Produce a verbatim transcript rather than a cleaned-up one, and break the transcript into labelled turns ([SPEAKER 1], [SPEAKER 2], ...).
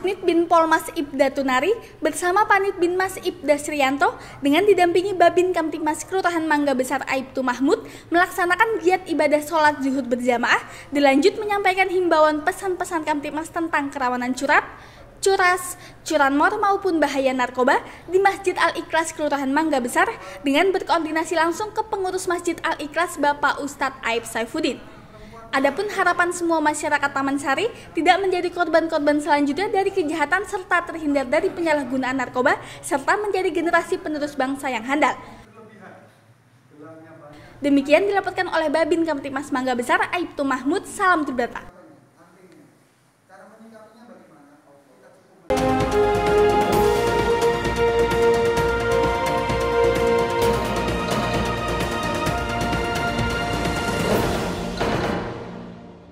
[SPEAKER 1] Subnit Bin Polmas Ibda Tunari bersama Panit Bin Mas Ibda Srianto dengan didampingi Babin Kamtibmas Kelurahan Mangga Besar Aibtu Mahmud melaksanakan giat ibadah sholat zuhur berjamaah, dilanjut menyampaikan himbauan pesan-pesan Kamtibmas tentang kerawanan curap, curas, curanmor maupun bahaya narkoba di Masjid Al-Ikhlas Kelurahan Mangga Besar dengan berkoordinasi langsung ke pengurus Masjid Al-Ikhlas Bapak Ustadz Aib Saifuddin. Adapun harapan semua masyarakat Taman Sari tidak menjadi korban-korban selanjutnya dari kejahatan serta terhindar dari penyalahgunaan narkoba serta menjadi generasi penerus bangsa yang handal. Demikian dilaporkan oleh Babin Kamtibmas Mangga Besar Aibtu Mahmud. Salam Tribrata.